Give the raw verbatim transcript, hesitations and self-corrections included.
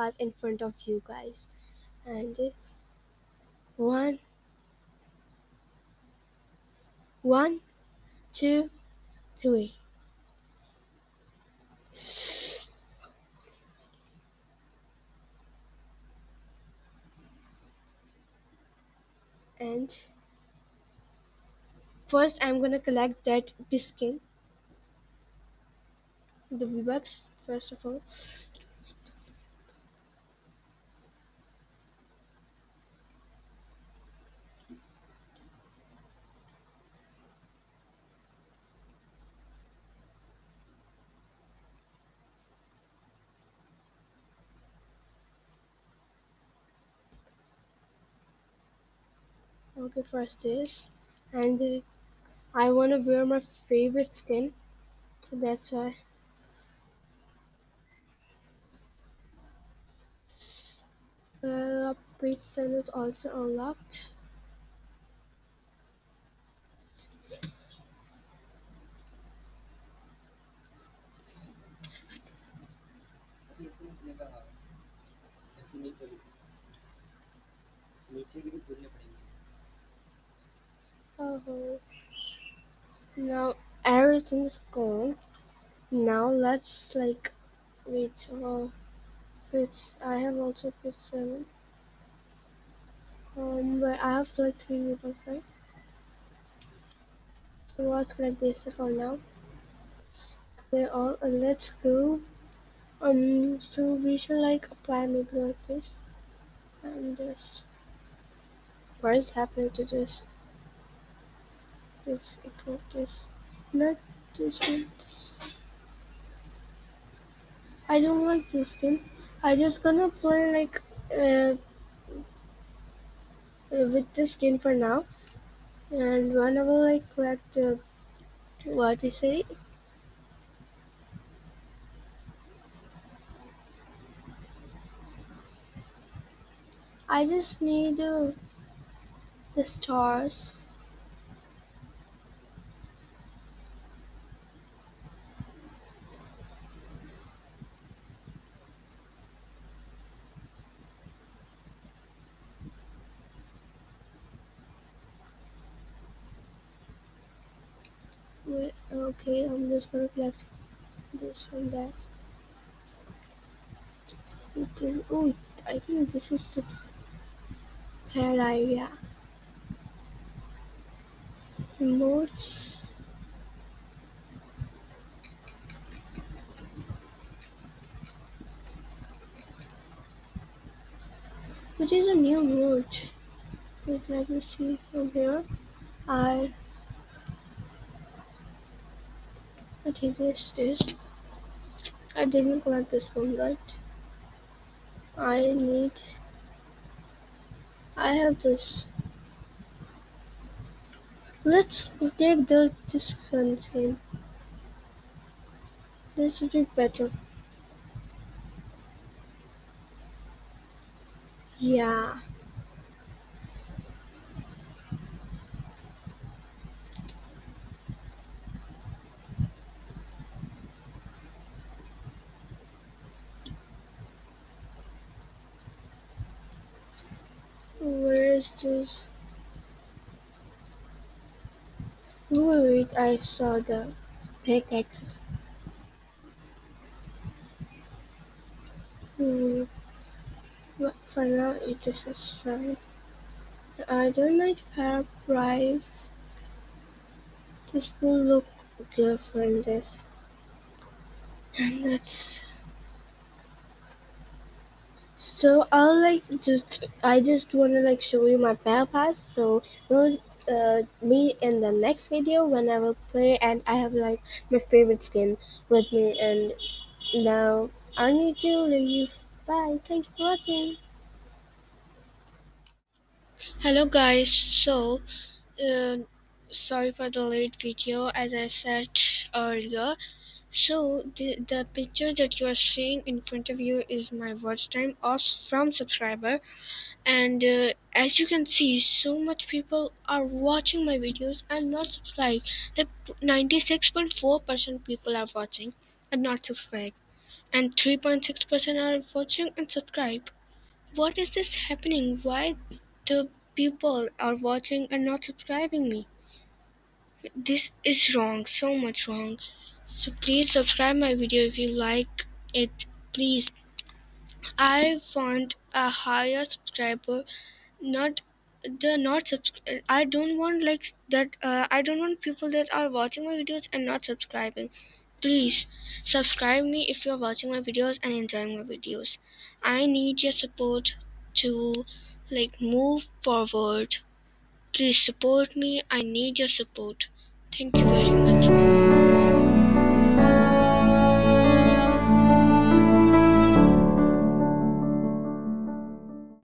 pass in front of you guys. And uh, one, one, two, three. And first, I'm gonna collect that this skin, the V-Bucks. First of all. Okay, first this, and uh, I wanna wear my favorite skin. That's why. Uh, Upgrade Sun is also unlocked. ऐसे निकलेगा हाँ ऐसे नहीं करेगी नीचे भी खोलने पड़ेंगे Oh, now everything's gone. Now let's like wait. Oh, Fitz. I have also Fitz seven. Um, but I have like three people, right? So let's collect this for now. They're all. Uh, let's go. Um, so we should like apply maybe like this and just. What is happening to this? Let's equip this. Not this one. This. I don't like this skin. I just gonna play like uh, uh, with this skin for now. And whenever I collect uh, what you say, I just need uh, the stars. Wait, okay, I'm just gonna collect this from that. It is. Oh, I think this is the pear area. Emotes. Which is a new mode. Wait, let me see from here. I I think this this. I didn't collect this one, right? I need. I have this. Let's take the this contain. This would be better. Yeah. Where is this? Wait, I saw the pickaxe. Hmm. But for now, it is fine. I don't like paragraph. This will look good for this. And that's so I'll like just I just wanna like show you my battle pass. So we'll uh meet in the next video when I will play and I have like my favorite skin with me and now I need to leave. Bye. Thank you for watching. Hello guys. So uh, sorry for the late video as I said earlier. So the, the picture that you are seeing in front of you is my watch time off from subscriber, and uh, as you can see, so much people are watching my videos and not subscribed. Like ninety-six point four percent people are watching and not subscribed. and three point six percent are watching and subscribe. What is this happening? Why the people are watching and not subscribing me? This is wrong, so much wrong. So please subscribe my video if you like it. Please. I want a higher subscriber, not the not subscribe. I don't want like that. Uh, I don't want people that are watching my videos and not subscribing. Please subscribe me if you're watching my videos and enjoying my videos. I need your support to like move forward. Please support me. I need your support. Thank you very much.